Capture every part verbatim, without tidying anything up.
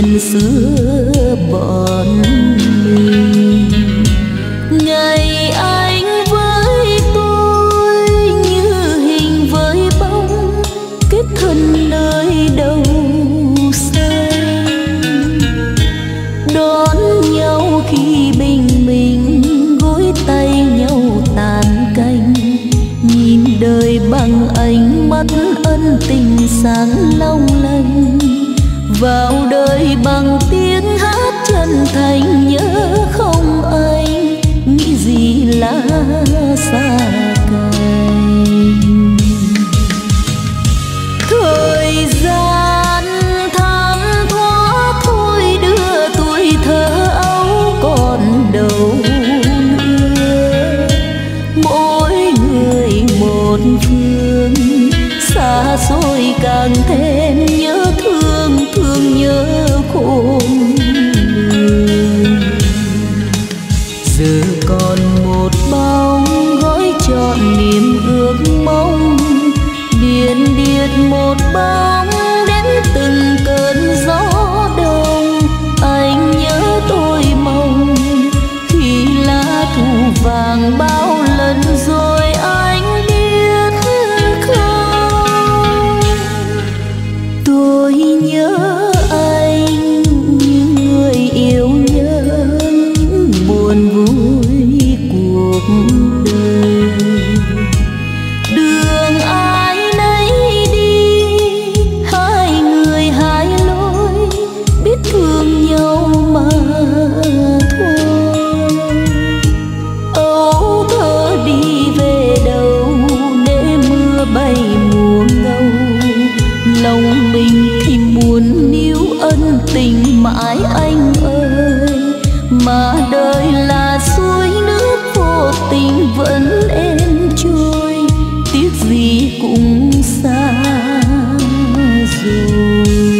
chuyện xưa bọn mình. Ngày anh với tôi như hình với bóng, kết thân nơi đầu xanh. Đón nhau khi bình minh, gối tay nhau tàn canh. Nhìn đời bằng ánh mắt ân tình sáng long lanh. Vào đời bằng tiếng hát chân thành, nhớ không anh nghĩ gì là xa cánh. Thời gian tháng thoát thôi đưa tuổi thơ ấu còn đâu nữa. Mỗi người một phương, xa xôi càng thêm nhớ thương, thương nhớ khôn lường. Giờ còn một bóng gói trọn niềm ước mong, điên điệt một bóng đến từng cơn gió đông. Anh nhớ tôi mong khi lá thu vàng bao lần rồi anh biết không. Tôi nhớ anh như người yêu nhớ những buồn vui cuộc đời. Đường ai nấy đi, hai người hai lối, biết thương nhau mà thôi. Âu thơ đi về đâu để mưa bay mùa ngâu. Lòng mình thì muốn níu ân tình mãi anh ơi, mà đời là suối nước vô tình vẫn êm trôi. Tiếc gì cũng xa rồi.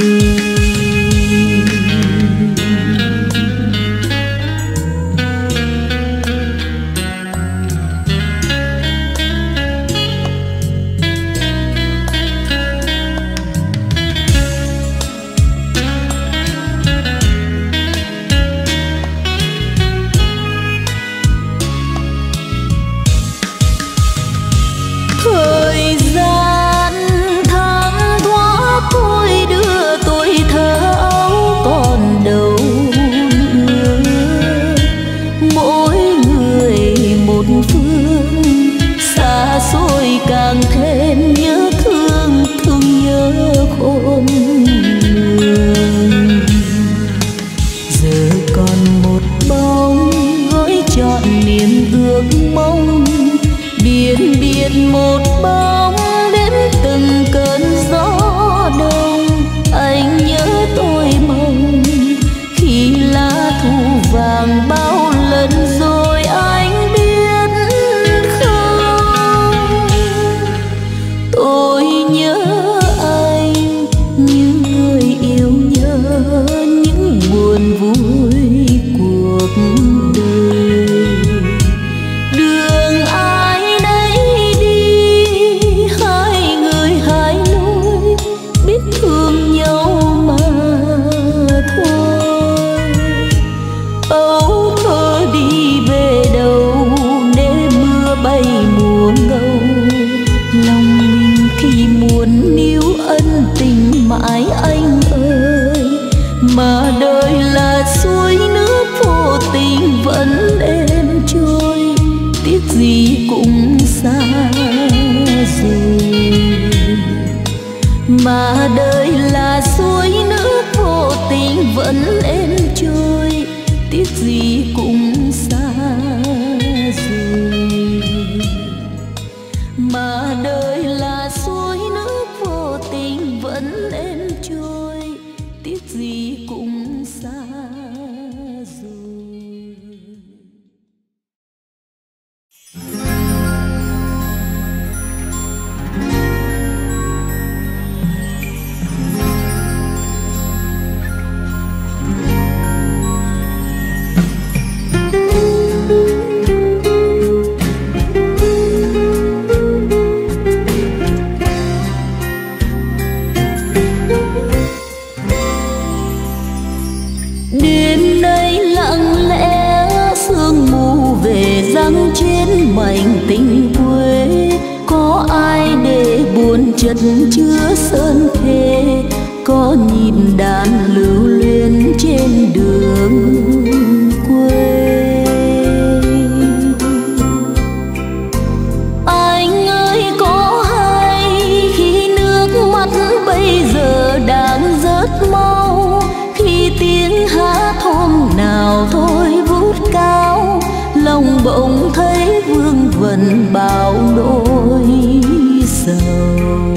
Thời gian tháng thoát thôi đưa tuổi thơ ấu còn đâu nữa. Mỗi người một phương, xa xôi càng thêm nhớ thương, thương nhớ khôn lường. Giờ còn một bóng gói trọn niềm ước mong, biển biệt một bóng đến từng cơn gió đông. Anh nhớ tôi mong khi lá thu vàng bao lần rồi anh biết không. Tôi nhớ anh như người yêu nhớ những buồn vui cuộc đời. Đường ai nấy đi, hai người hai lối, biết thương nhau mà thôi. Âu thơ đi về đâu để mưa bay mùa ngâu. Lòng mình thì muốn níu ân tình mãi anh ơi, mà đời là suối nước vô tình vẫn êm trôi. Tiếc gì cũng xa rồi, mà đời là suối nước vô tình vẫn êm trôi. Tiếc gì cũng xa rồi, mà đời là suối nước vô tình vẫn êm trôi. Tiếc gì cũng xa rồi. Đêm nay lặng lẽ sương mù về giăng trên mảnh tình quê. Có ai để buồn chất chứa sơn thề, có nhịp đàn lưu luyến trên đường quê. Anh ơi có hay khi nước mắt bây giờ đang rớt mau, khi tiếng hát hôm nào thôi vút cao, lòng bỗng thấy vương vần bao nỗi sầu.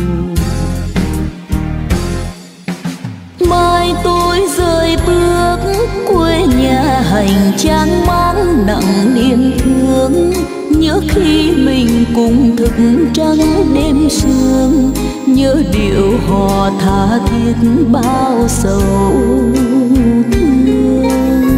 Mai tôi rời bước quê nhà hành trang mang nặng niềm thương, nhớ khi mình cùng thức trắng đêm sương, nhớ điệu hò tha thiết bao sầu thương.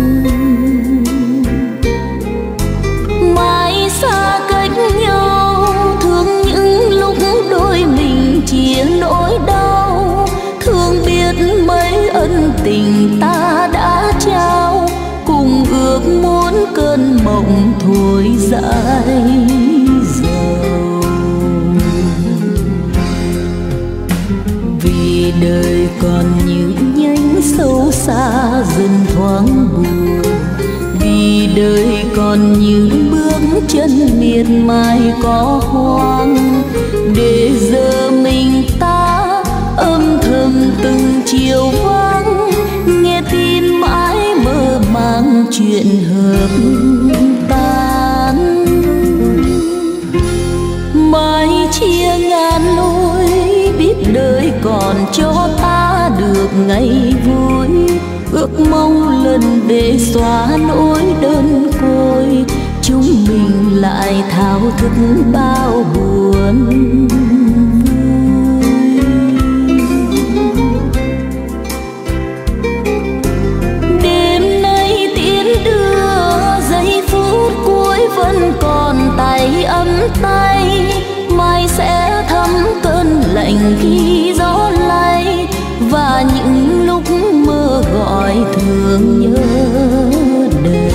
Mai xa cách nhau thương những lúc đôi mình chia nỗi đau, thương biết mấy ân tình ta đã trao, cùng ước muốn cơn mộng thôi dãi dầu. Vì đời còn những nhánh sâu xa dần thoáng buồn, vì đời còn những bước chân miệt mài có hoang, để giờ mình ta âm thầm từng chiều vắng, nghe tin mãi mơ màng chuyện hợp tan. Mai chia ngàn lối biết đời còn cho ta được ngày vui, ước mong lần về xóa nỗi đơn côi, chúng mình lại thao thức bao buồn. Đêm nay tiễn đưa giây phút cuối vẫn còn tay ấm tay, mai sẽ thấm cơn lạnh khi gió lay, và những lúc mơ gọi thương nhớ đời.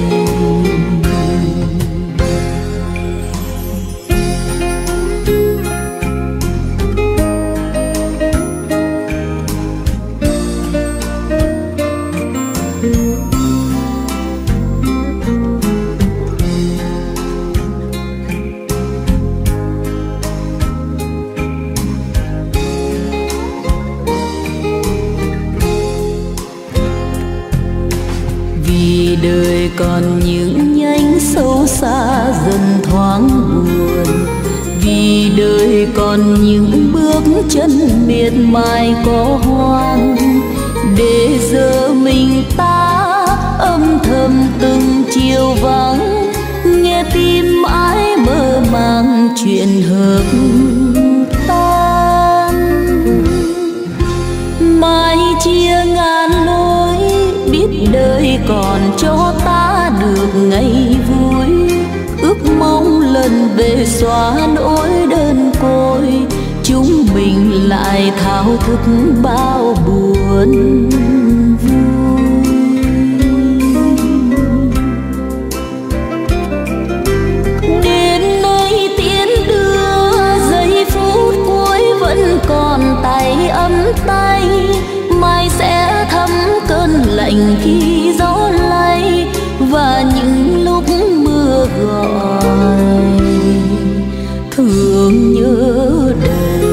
Đời còn những nhánh sâu xa dần thoáng buồn, vì đời còn những bước chân miệt mài có hoang, để giờ mình ta âm thầm từng chiều vắng, nghe tim mãi mơ màng chuyện hợp tan. Mai chia ngàn lối biết đời còn cho ta được ngày vui, ước mong lần về xóa nỗi đơn côi, chúng mình lại thao thức bao buồn vui. Đến nơi tiễn đưa giây phút cuối vẫn còn tay ấm tay, mai sẽ thấm cơn lạnh khi gió lay, và những lúc mưa gọi thương nhớ đời.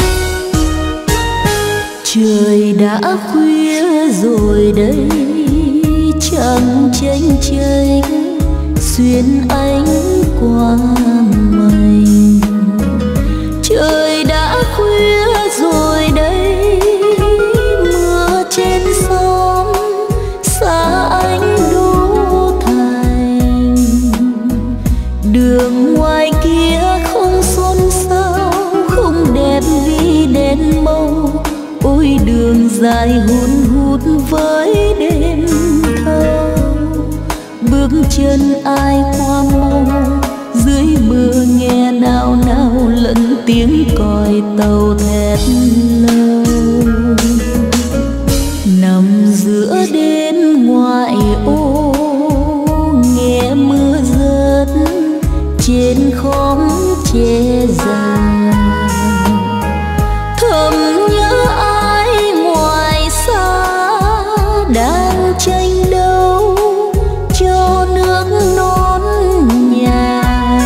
Trời đã khuya rồi đây, trăng chênh chênh xuyên ánh qua mây. Trời đã khuya rồi đây, mưa trên xóm xa anh đô thành. Đường ngoài kia không xôn xao, không đẹp vì đèn màu. Ôi đường dài hun hút với đêm thâu. Bước chân ai qua màu, dưới mưa nghe nao nao lẫn tiếng còi tàu thét lâu. Nằm giữa đêm ngoại ô, nghe mưa rớt trên khóm tre già. Thầm nhớ ai ngoài xa đang tranh đấu cho nước non nhà.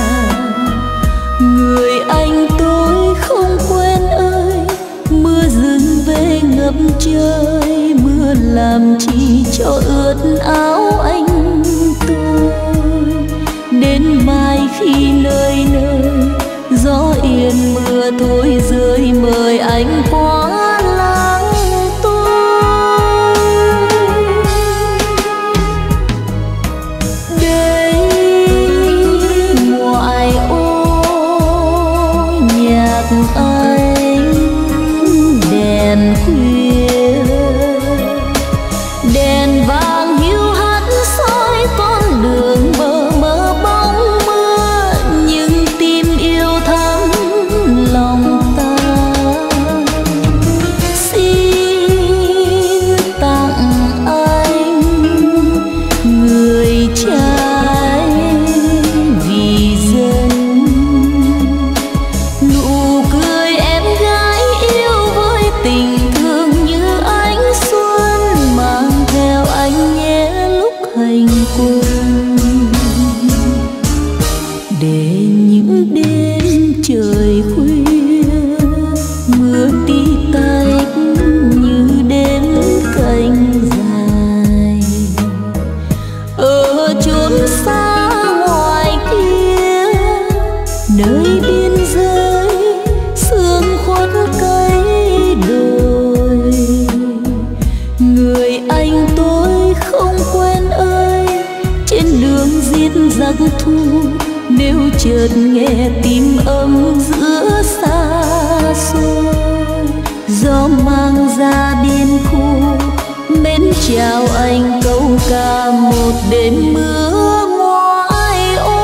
Người anh tôi không quên ơi, mưa dừng về ngập trời. Mưa làm chi cho ướt áo anh tôi. Đến mai khi nơi nơi gió yên mưa thôi rơi, mời anh qua làng tôi. Đây ngoại ô nhạc anh đèn khuya, đèn vàng hiu hắt soi con đường mờ mờ bóng mưa. Nhưng tim yêu thắm lòng ta, xin tặng anh người trai vì dân. Nụ cười em gái yêu với tình thương như ánh xuân, mang theo anh nhé lúc hành quân. Để những đêm trời khuya, mưa tí tách như đêm cánh dài. Ở chốn xa ngoài kia, nơi biên giới sương khuất cây đồi. Người anh tôi không quên ơi, trên đường giết giặc thu. Nếu chợt nghe tim ấm giữa xa xôi, gió mang ra biên khu mến chào anh câu ca một đêm mưa ngoại ô.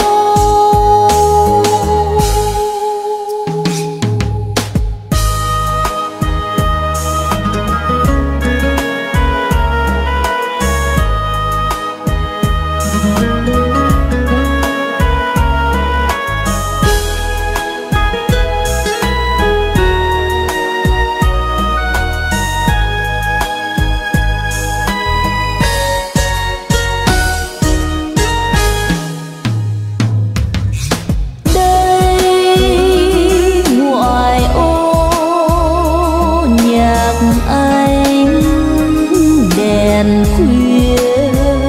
Đèn khuya,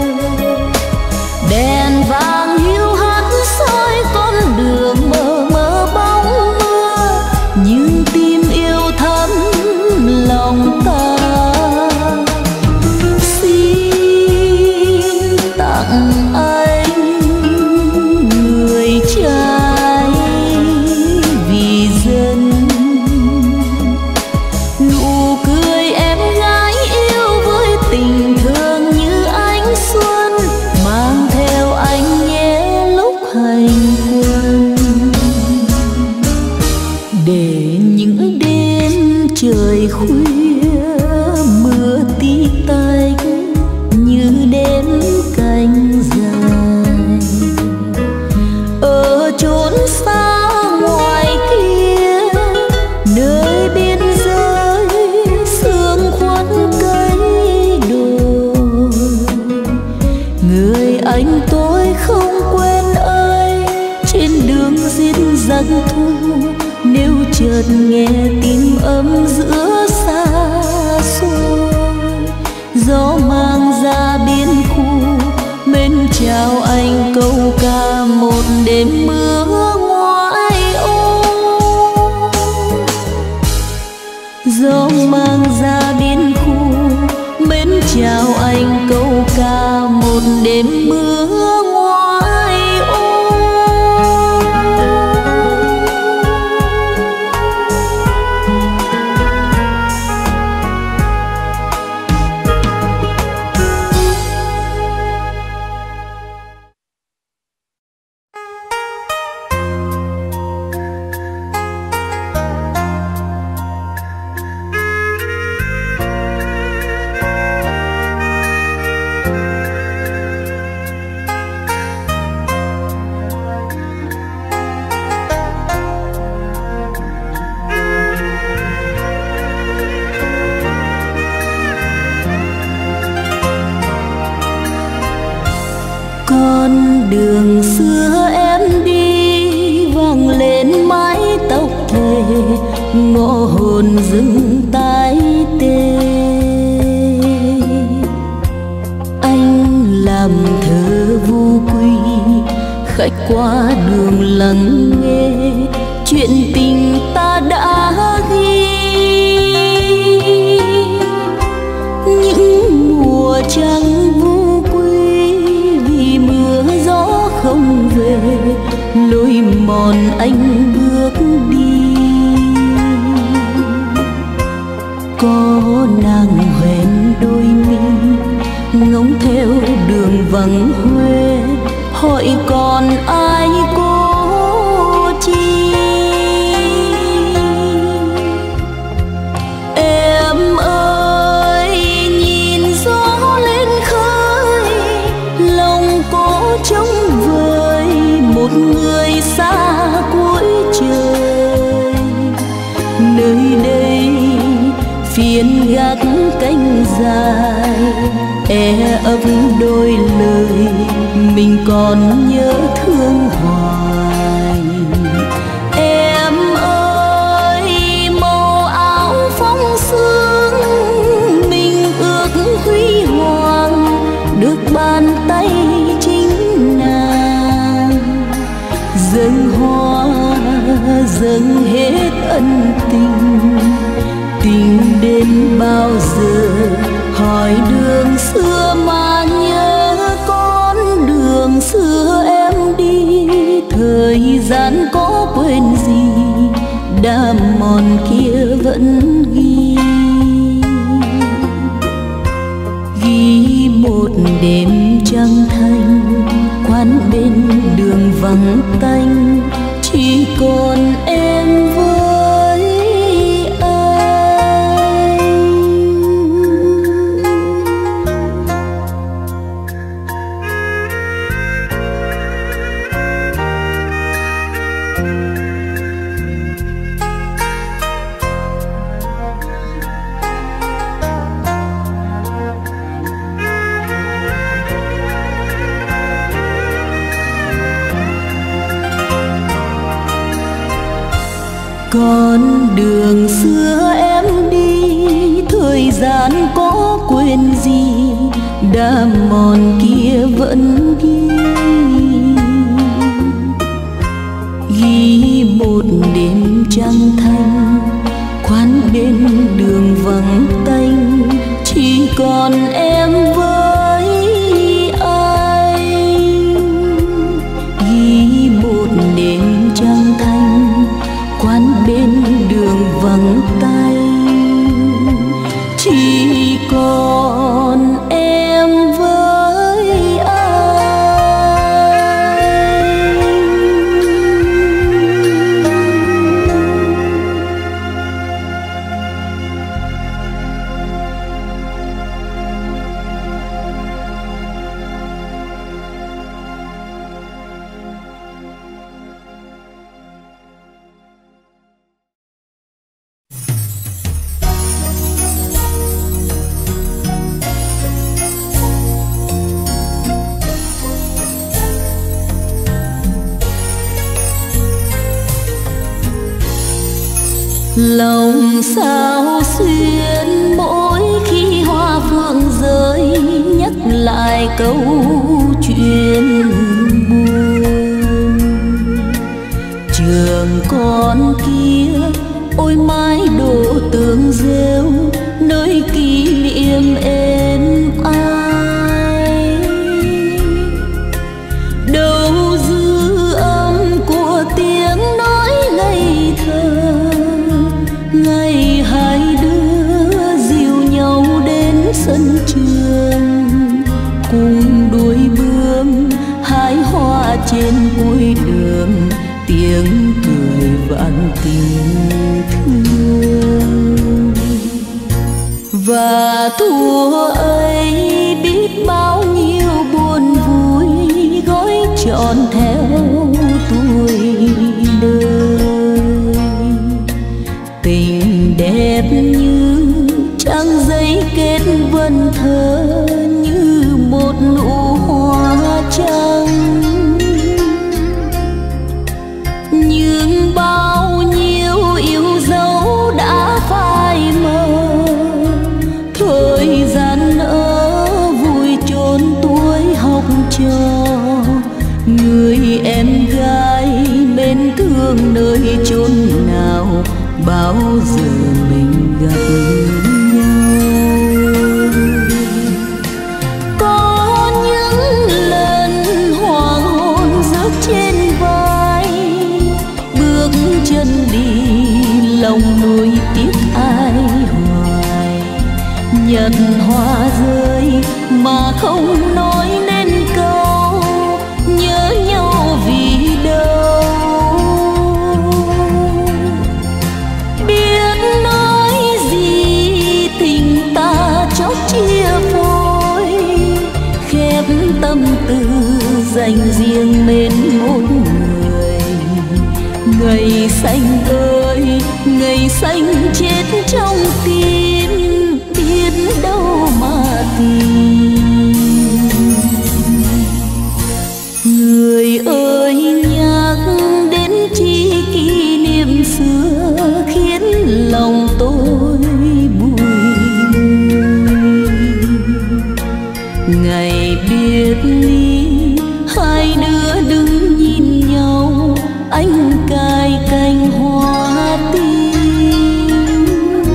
đèn vàng hiu hắt soi con đường mờ mờ bóng mưa. Nhưng tim yêu thắm lòng ta, xin tặng anh người trai vì dân. Nụ cười em gái yêu với tình thương như ánh xuân, mang theo anh nhé lúc hành quân. Để những đêm trời khuya, mưa tí tách như đêm cánh dài. Ở chốn xa ngoài kia, nơi biên giới sương khuất cây đồi. Người anh tôi không quên ơi, trên đường giết giặc thu. Nếu chợt nghe tim ấm giữa xa xôi, gió mang ra biên khu mến chào anh câu ca một đêm mưa ngoài ô. Gió mang ra biên khu mến chào anh câu ca một đêm mưa ngoài ô. Đường xưa em đi vang lên mái tóc thề, ngõ hồn dừng tay tê. Anh làm thơ vu quy, khách qua đường lắng nghe chuyện tình ta đã ghi. Những mùa trăng vu quy vì mưa gió không về, lối mòn anh bước đi. Có nàng hoen đôi mi ngóng theo đường vắng huê, hỏi còn ai cô chi. Em ơi nhìn gió lên khơi, lòng cô trống vời một người xa cuối trời. Nơi đây phiên gác cánh dài, e ấp đôi lời mình còn nhớ thương hoài. Em ơi màu áo phong sương, mình ước huy hoàng được bàn tay chính nàng. Dâng hoa dâng hết ân tình, tình đến bao giờ hỏi đường xưa mà nhớ. Con đường xưa em đi, thời gian có quên gì, đã mòn kia vẫn ghi. Ghi một đêm trăng thanh, quán bên đường vắng tanh, chỉ còn em với anh. Con đường xưa em đi, thời gian có quên gì, đã mòn kia vẫn ghi. Ghi một đêm trăng thanh, quán bên đường vắng tanh, chỉ còn em với anh. Ghi một đêm trăng thanh, quán bên đường vắng tay, chỉ còn em với anh. Lòng sao xuyên mỗi khi hoa phượng rơi, nhắc lại câu chuyện buồn. Trường con kia ôi mái đổ tường rêu, nơi kỷ niệm êm ai. Đâu dư âm của tiếng nói ngây thơ, ngày hai đứa dìu nhau đến sân trường, cùng đuổi bướm hái hoa trên cuối đường, tiếng cười vạn tình thương. Và thua ấy biết bao nhiêu buồn vui gói trọn theo tuổi đời. Tình đẹp như trang giấy kết vần thơ, như một nụ hoa trắng. Nhưng bao nhiêu yêu dấu đã phai mờ, thời gian nỡ vui chôn tuổi học trò. Người em gái mến thương nơi chốn nào, bao giờ mình gặp nhau. Có những lần hoàng hôn rớt trên vai, bước chân đi lòng nuối tiếc ai hoài. Nhật hoa rơi mà không nói nên câu, nhớ nhau vì đâu. Biết nói gì tình ta chót chia phôi, khép tâm tư dành riêng mến một người. Ngày xanh ơi ngày xanh chết trong tim, biết đâu mà tìm. Người ơi nhắc đến chi kỷ niệm xưa, khiến lòng tôi buồn. Ngày biệt ly hai đứa đứng nhìn nhau, anh cài cành hoa tím.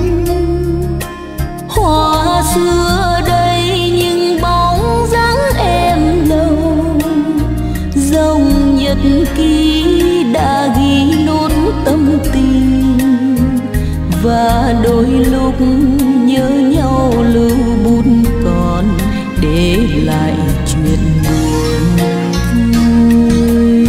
Hoa xưa đây nhưng bóng dáng em lâu, dòng nhật ký đã ghi nốt tâm tình. Và đôi lúc nhớ nhau lưu bút còn để lại chuyện buồn vui.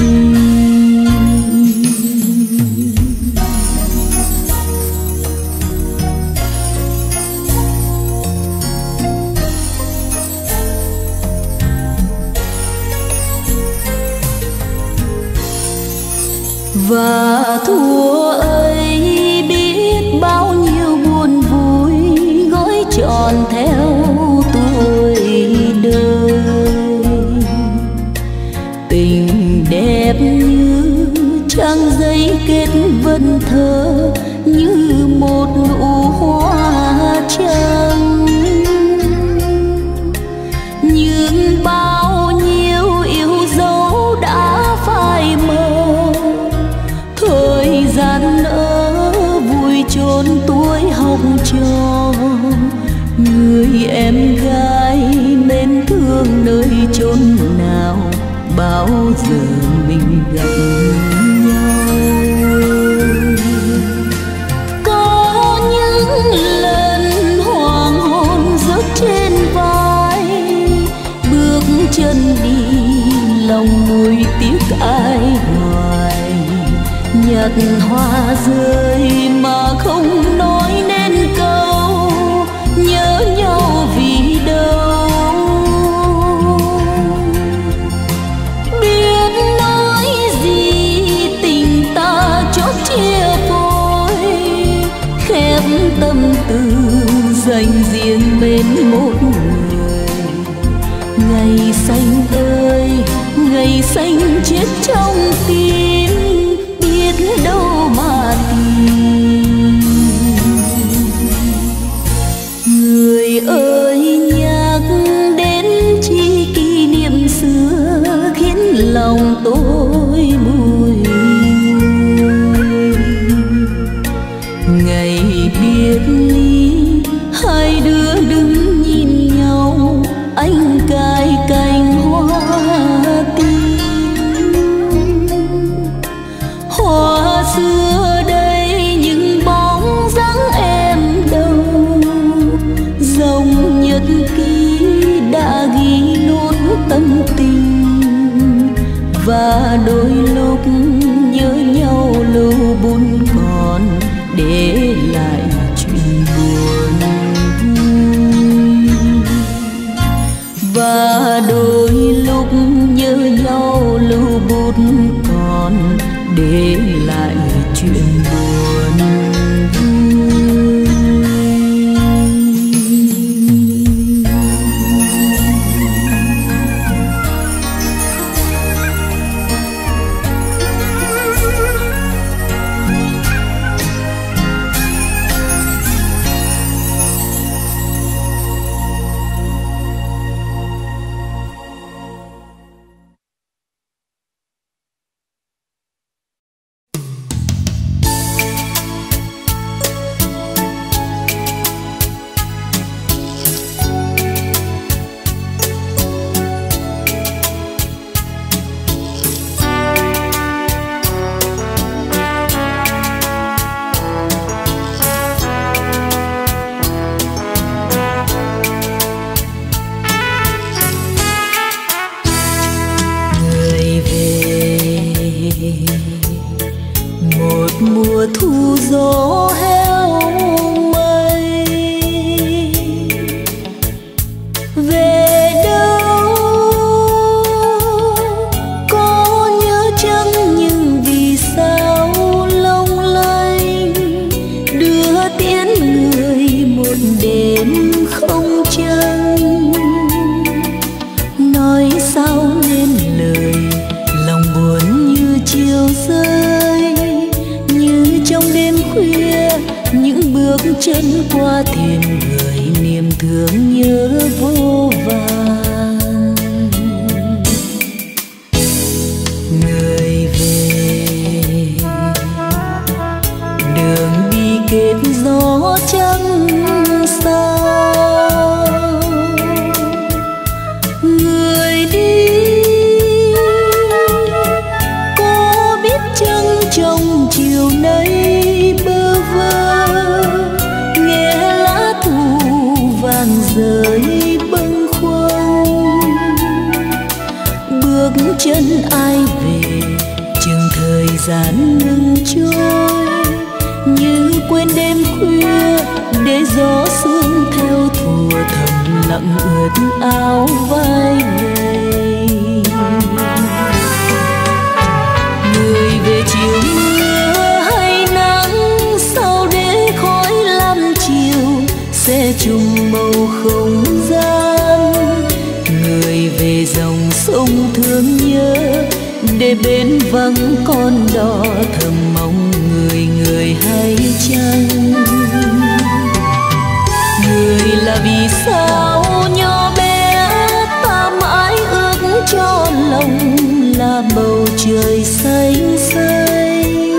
Và thua ấy biết bao nhiêu buồn vui gói trọn theo tuổi đời. Tình đẹp như trang giấy kết vần thơ, như một nụ hoa trắng. Nhưng bao nhiêu yêu dấu đã phai mờ, thời gian nỡ vui chôn tuổi học trò. Người em gái mến thương nơi chốn nào, bao giờ mình gặp nhau. Có những lần hoàng hôn rớt trên vai, bước chân đi lòng nuối tiếc ai hoài. Nhật hoa rơi mà không nói nên câu, nhớ nhau vì đâu. Biết nói gì tình ta chót chia phôi, khép tâm tư dành riêng bên một người. Ngày xanh ơi ngày xanh chết trong tim, biết đâu mà tìm. Người ơi nhắc đến chi tâm tình, và đôi lúc nhớ nhau lưu buồn còn để lại chuyện buồn vui. Và đôi lúc nhớ nhau lưu buồn còn để lại chuyện buồn vui. Mùa thu gió heo mây, về đâu có nhớ chăng, nhưng vì sao long lanh đưa tiễn người một đêm không trăng. Nói sao nên lời lòng buồn như chiều rơi, trong đêm khuya những bước chân qua thềm người, niềm thương nhớ vô vàn. Người về đường đi kết gió trắng sao, người đi có biết chăng trong chiều nay bơ vơ nghe lá thu vàng rơi bâng khuâng. Bước chân ai về chừng thời gian ngừng trôi, như quên đêm khuya để gió sương theo thùa thầm lặng ướt áo vai người. Người về chiều mưa hay nắng, sao để khói lam chiều sẽ chung màu không gian. Người về dòng sông thương nhớ, để bên vắng con đò thầm mong người người hay chăng. Người là vì sao nhỏ bé ta mãi ước cho lòng là bầu trời xanh xanh.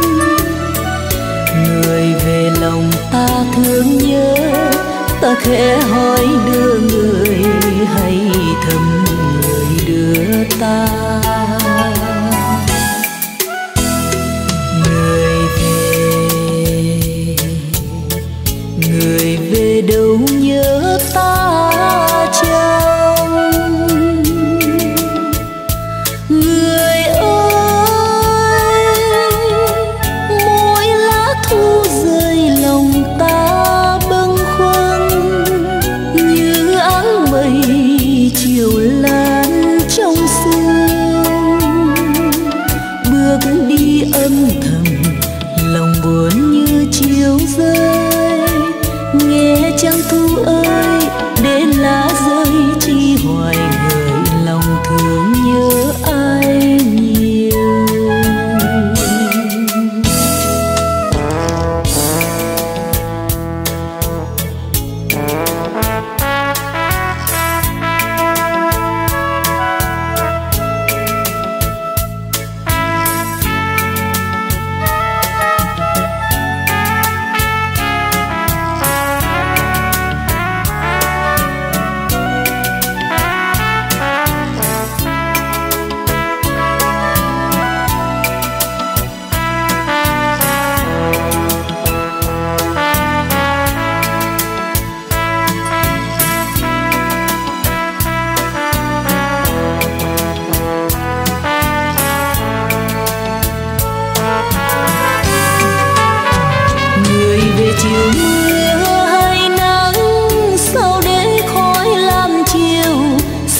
Người về lòng ta thương nhớ, ta khẽ hỏi đưa người hay thầm người đưa ta. Người về, người về đâu nhớ ta chăng? Người ơi, mỗi lá thu rơi lòng ta bâng khuâng, như áng mây chiều lan trong sương.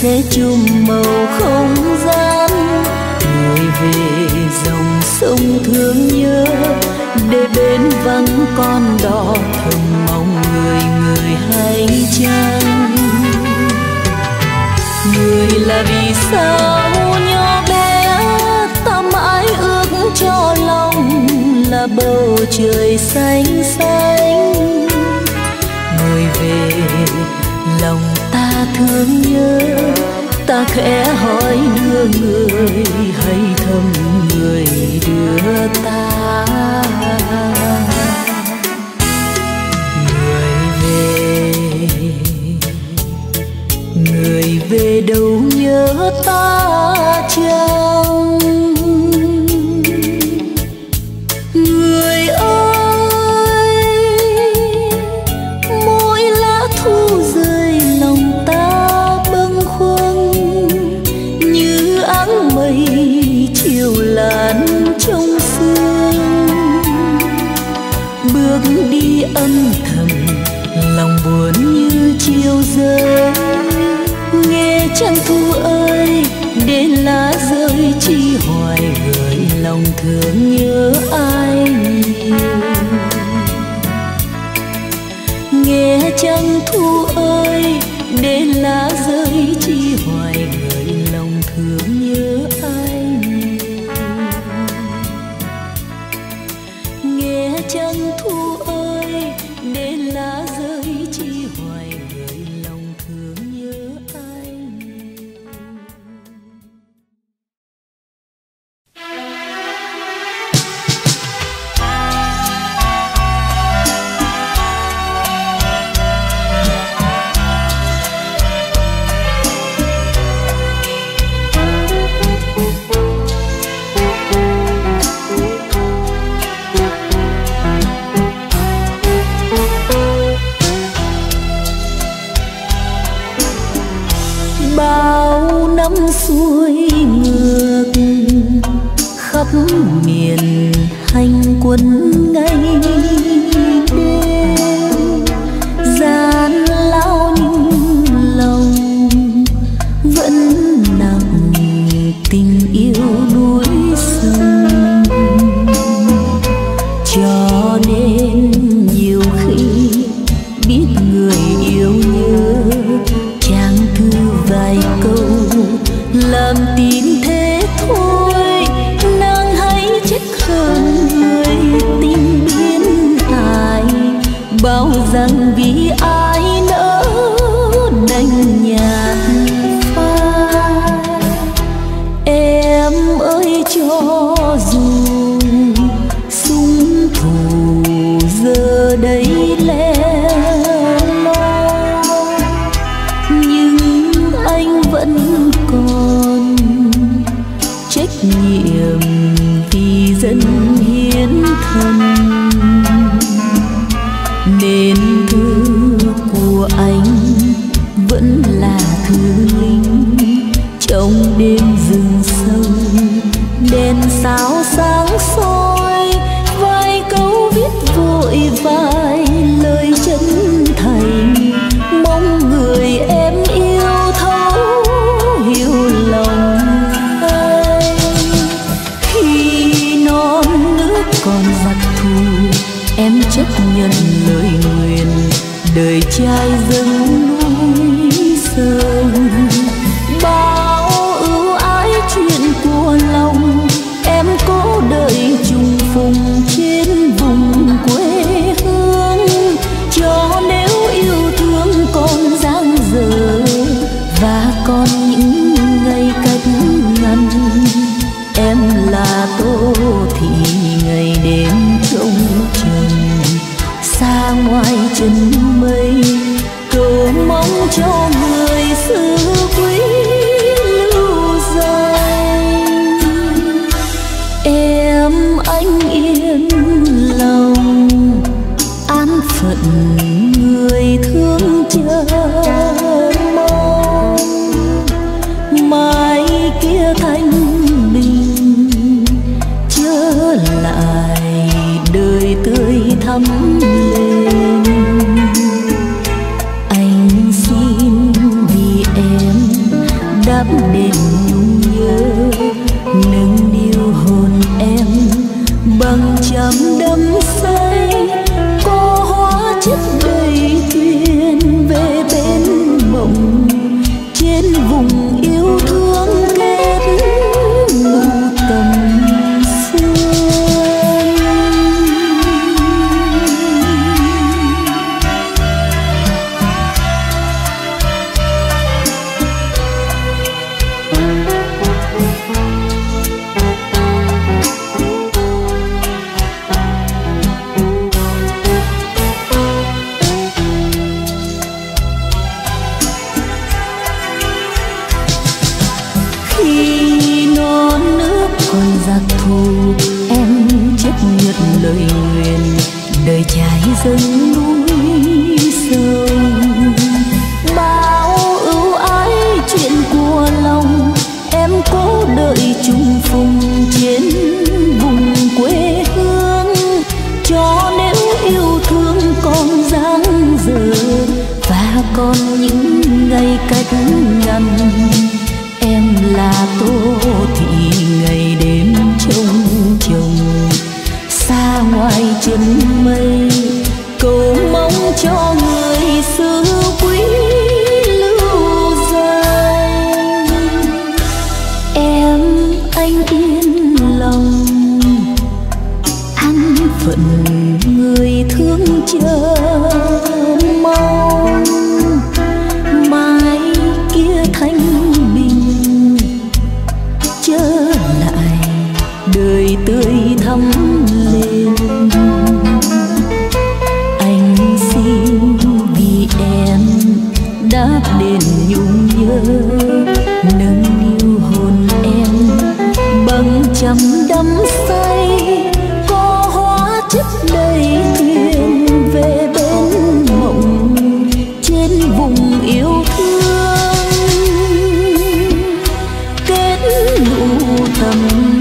sẽ chung màu không gian. Người về dòng sông thương nhớ, để bên vắng con đò thầm mong người người hay chăng. Người là vì sao nhỏ bé ta mãi ước cho lòng là bầu trời xanh xanh. Người về lòng ta thương nhớ, ta khẽ hỏi đưa người hay thầm người đưa ta. Người về, người về đâu nhớ ta chăng? Người ơi, mỗi lá thu rơi lòng ta bâng khuâng như áng mây chiều lan trong sương. Bước đi âm thầm lòng buồn như chiều rơi. Nghe trăng thu ơi, để lá rơi chi hoài gợi lòng thương nhớ ai nhiều. Nghe trăng thu ơi, để lá rơi chi hoài gợi lòng thương nhớ ai nhiều. Nghe trăng thu ơi, để lá rơi chi hoài gợi lòng thương nhớ ai nhiều. Bao năm xuôi ngược khắp miền hành quân ngày đêm. Gian lao nhưng lòng vẫn nặng tình yêu núi sông. Cho nên nhiều khi biết người yêu nhớ, chàng thư vài câu làm tin thế thôi. Nàng hãy trách hơn người tình biến hại, bảo rằng vì ai nỡ đành nhạt phai. Em ơi cho dù súng thù giờ đây lẻ loi, nhưng anh vẫn còn trách nhiệm vì dân hiến thân. Nên thư của anh vẫn là thư linh trong đêm rừng sâu. Đèn sao sáng soi, vài câu viết vội vài lời chân thành. Mong người em yêu thấu hiểu lòng anh. Khi non nước còn giặc thù, em chấp nhận lời nguyền đời trai dâng núi sông. Bao ưu ái chuyện của lòng, em cố đợi trùng phùng trên vùng quê hương. Cho nếu yêu thương còn dang dở và còn những ngày cách ngăn, em là Tô Thị ngày đêm trông chừng xa ngoài chân mây. Cầu mong cho người xứ quý lưu danh. Em anh yên lòng an phận người thương chờ mong. Mai kia thanh bình trở lại đời tươi thắm lên. Anh xin vì em đáp đền nhung nhớ, nâng niu hồn em bằng chạm đắm say. Có hóa chất đầy thuyền về bên mộng, trên vùng yêu thương kết nụ tầm lời nguyện đời trái dâng núi sông. Bao ưu ái chuyện của lòng em cố đợi chung phùng trên vùng quê hương. Cho nếu yêu thương còn dang dở và còn những ngày cách ngăn, em là Tô Thị ngày đêm trông chồng xa ngoài chân mây, cầu mong cho người xưa quý lưu danh. Em anh yên lòng an phận người thương chờ mong, mai kia thanh bình trở lại đời tươi thắm lên. Anh xin vì em đáp đền nhung nhớ, nâng niu hồn em bằng trăm đắm say. Có hóa chất đầy thuyền về bên mộng, trên vùng yêu thương kết nụ tầm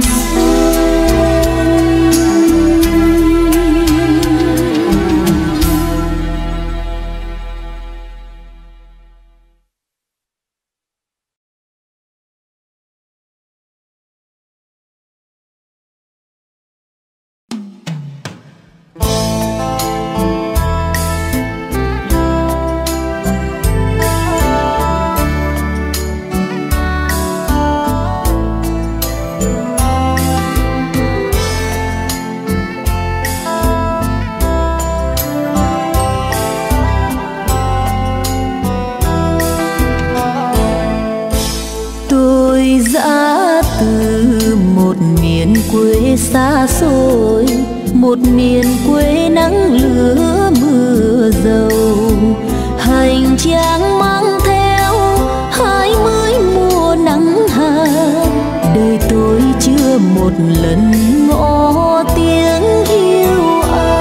xa xôi, một miền quê nắng lửa mưa dầu. Hành trang mang theo hai mươi mùa nắng hạ, đời tôi chưa một lần ngỏ tiếng yêu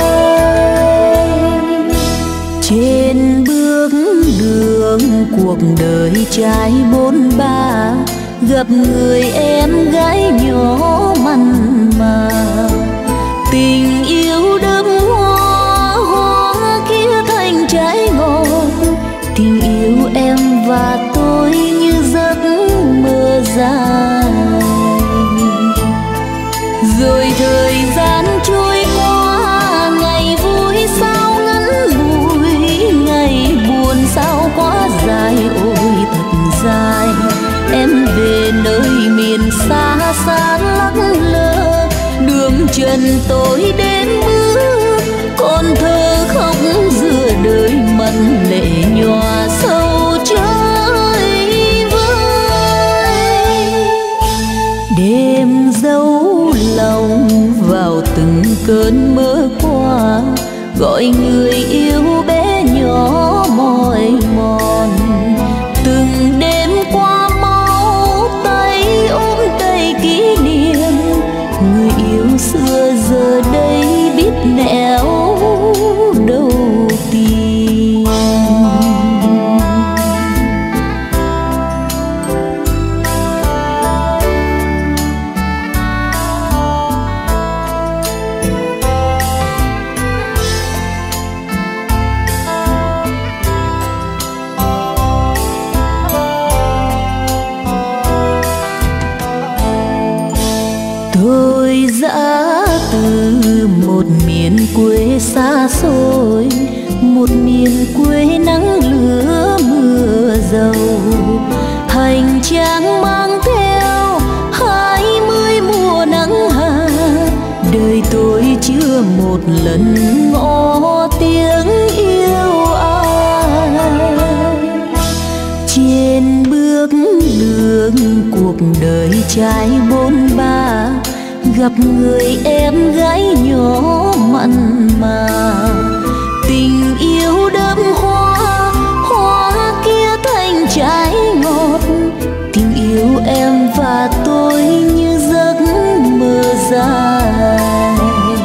anh. Trên bước đường cuộc đời trai bốn ba, gặp người em gái nhỏ mặn mà. Tình yêu đơm hoa, hoa kia thành trái ngọt. Tình yêu em và tôi như giấc mơ dài. Rồi thời gian trôi qua, ngày vui sao ngắn ngủi, ngày buồn sao quá dài, ôi thật dài. Em về nơi miền xa xa lắc lơ, đường trần tôi đến bước, con thơ khóc giữa đời mắt lệ nhòa sâu trời vơi. Đêm dấu lòng vào từng cơn mơ qua, gọi người yêu bé nhỏ mỏi mòn. Từng đêm qua máu tay ôm đầy kỷ niệm, người yêu xưa giờ đây biết nẻo đâu tìm. xa xôi, một miền quê nắng lửa mưa dầu. Hành trang mang theo hai mươi mùa nắng hạ, đời tôi chưa một lần ngỏ tiếng yêu ai. Trên bước đường cuộc đời trai bôn ba, gặp người em gái nhỏ mặn mà. Tình yêu đơm hoa, hoa kia thành trái ngọt. Tình yêu em và tôi như giấc mơ dài.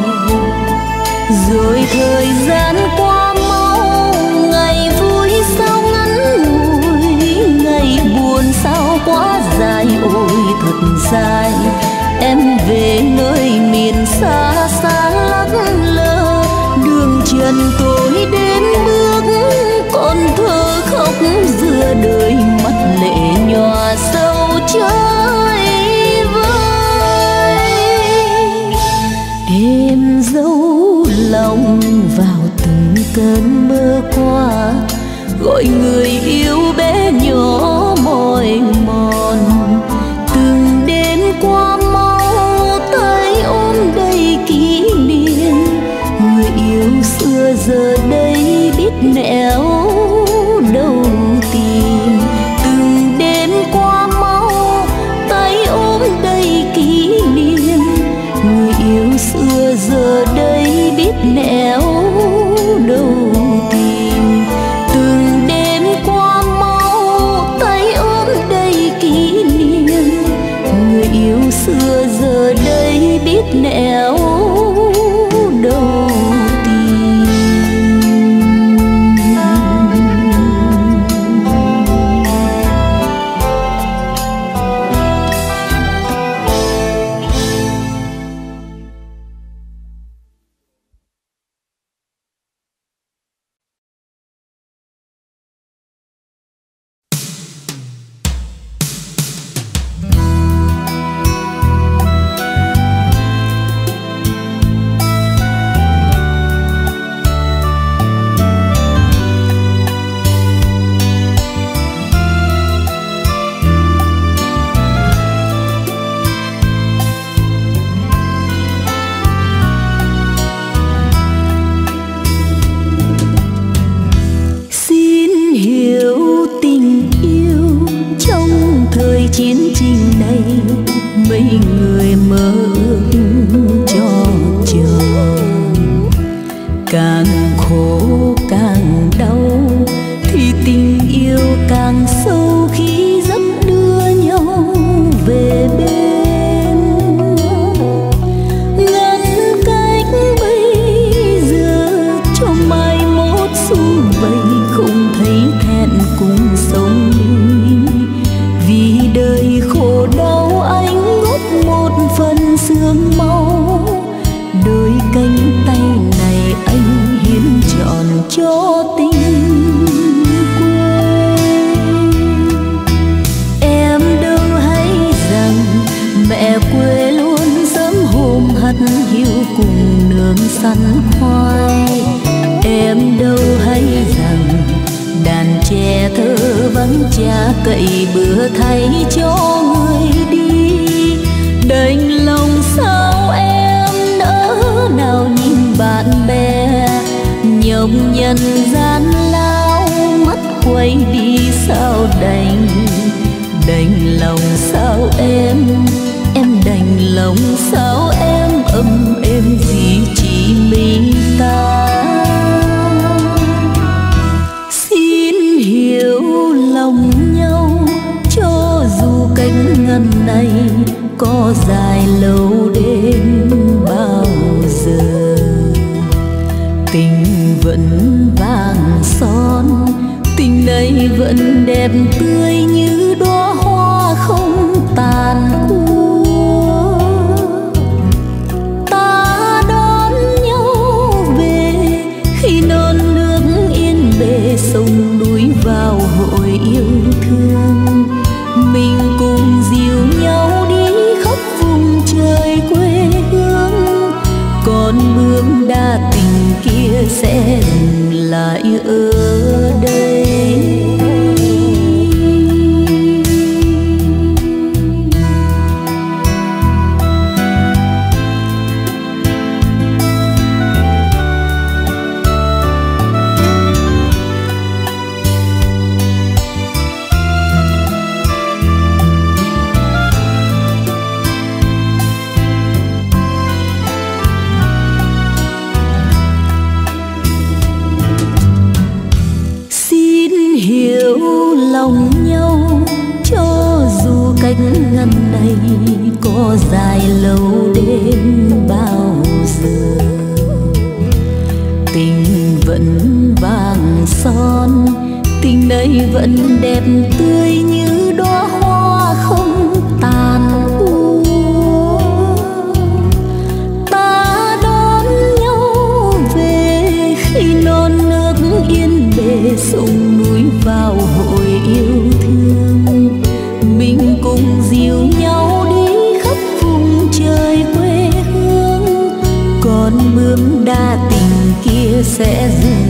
Rồi thời gian qua mau, ngày vui sao ngắn ngủi, ngày buồn sao quá dài, ôi thật dài. Em về nơi miền xa xa lắc lơ, đường trần tôi đến bước còn thơ khóc giữa đời, mắt lệ nhòa sâu chơi vơi. Em giấu lòng vào từng cơn mơ qua, gọi người yêu bé nhỏ mỏi mòn. Từng đêm qua mau tay ôm đầy kỷ niệm, người yêu xưa giờ đây biết nẻo đâu tìm. Từng đêm qua mau tay ôm đầy kỷ niệm, người yêu xưa giờ đây biết nẻo đâu tìm. Từng đêm qua mau tay ôm đầy kỷ niệm, người yêu xưa giờ đây biết nẻo đâu tìm. Chiến tranh này mấy người mơ ước cho chồng, càng khổ càng đau thì tình yêu càng sâu khi dắt đưa nhau về bên. Ngăn cách bây giờ cho mai mốt sum vầy, không thấy thẹn cùng sống. Vì đời khổ đau anh ngút một phần xương máu, đôi cánh tay này anh hiến trọn cho tình quê. Em đâu hay rằng mẹ quê luôn sớm hôm hắt hiu cùng nương sắn khoai. Em đâu hay rằng đàn trẻ thơ vắng cha cậy bữa thay cho người đi. Đành lòng sao em nỡ nào nhìn bạn bè nhọc nhân gian lao, mắt quay đi sao đành. Đành lòng sao em, em đành lòng sao em ấm êm gì chỉ mình ta. Hiểu lòng nhau cho dù cánh ngăn này có dài lâu đến bao giờ. Tình vẫn vàng son, tình này vẫn đẹp tươi như đóa hoa không tàn cua. Ta đón nhau về khi non nước yên bề sông núi vào hội yêu thương. Mình cùng dìu nhau đi khắp vùng trời quê hương, con bướm đa tình kia ngần này có dài lâu đến bao giờ. Tình vẫn vàng son, tình đây vẫn đẹp tươi như đóa hoa không tàn úa. Ta đón nhau về khi non nước yên bề, sông núi vào hội yêu thương. Mình cùng dìu nhau đi khắp vùng trời quê hương, còn bướm đa tình kia sẽ dừng